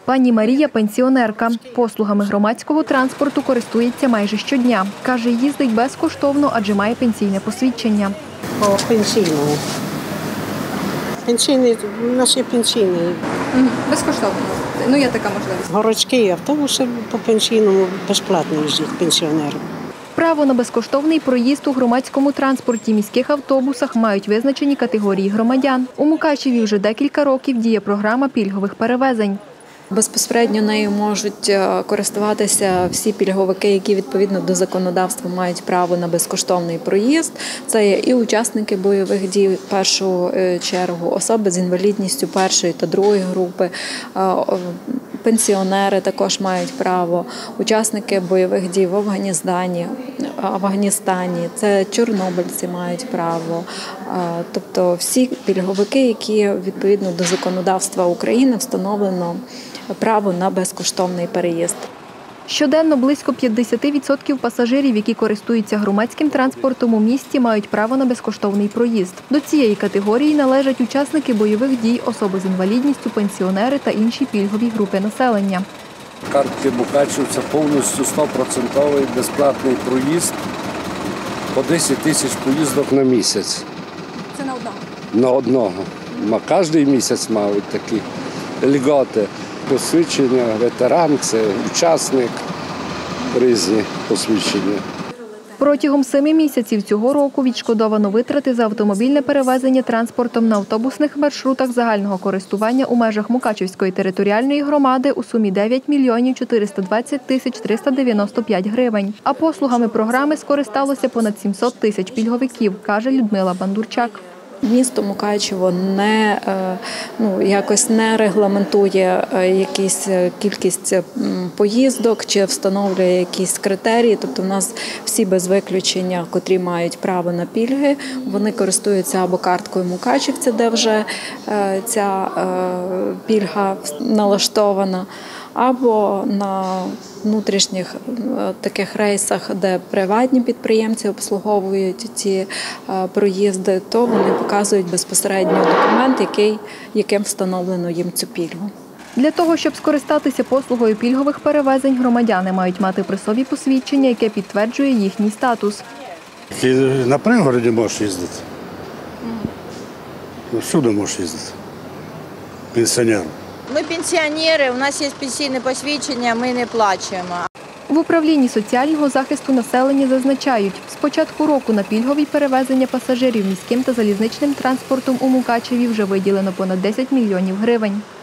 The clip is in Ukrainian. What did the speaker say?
Пані Марія – пенсіонерка. Послугами громадського транспорту користується майже щодня. Каже, їздить безкоштовно, адже має пенсійне посвідчення. По пенсійному. Пенсійний, у нас є пенсійний. Безкоштовно? Ну, є така можливість. Городські автобуси по пенсійному безплатно їздять пенсіонери. Право на безкоштовний проїзд у громадському транспорті міських автобусах мають визначені категорії громадян. У Мукачеві вже декілька років діє програма пільгових перевезень. Безпосередньо нею можуть користуватися всі пільговики, які відповідно до законодавства мають право на безкоштовний проїзд. Це є і учасники бойових дій в першу чергу, особи з інвалідністю першої та другої групи, пенсіонери також мають право, учасники бойових дій в Афганістані, це чорнобильці мають право. Тобто всі пільговики, які відповідно до законодавства України встановлено право на безкоштовний переїзд. Щоденно близько 50% пасажирів, які користуються громадським транспортом у місті, мають право на безкоштовний проїзд. До цієї категорії належать учасники бойових дій, особи з інвалідністю, пенсіонери та інші пільгові групи населення. Картки Мукачевця повністю 100% безплатний проїзд по 10 тисяч поїздок на місяць. Це на одного? На одного. Кожен місяць мають такі льготи. Посвідчення, ветеран, це учасник, різні посвідчення. Протягом 7 місяців цього року відшкодовано витрати за автомобільне перевезення транспортом на автобусних маршрутах загального користування у межах Мукачевської територіальної громади у сумі 9 мільйонів 420 тисяч 395 гривень. А послугами програми скористалося понад 700 тисяч пільговиків, каже Людмила Бандурчак. Місто Мукачево якось не регламентує кількість поїздок чи встановлює якісь критерії. Тобто в нас всі без виключення, котрі мають право на пільги, вони користуються або карткою Мукачевця, де вже ця пільга налаштована, або на внутрішніх таких рейсах, де приватні підприємці обслуговують ці проїзди, то вони показують безпосередньо документ, яким встановлено їм цю пільгу. Для того, щоб скористатися послугою пільгових перевезень, громадяни мають мати при собі посвідчення, яке підтверджує їхній статус. Ти на пригороді можеш їздити. Всюди можеш їздити. Пенсіонер. Ми пенсіонери, у нас є пенсійне посвідчення, ми не плачемо. В управлінні соціального захисту населення зазначають, з початку року на пільгові перевезення пасажирів міським та залізничним транспортом у Мукачеві вже виділено понад 10 мільйонів гривень.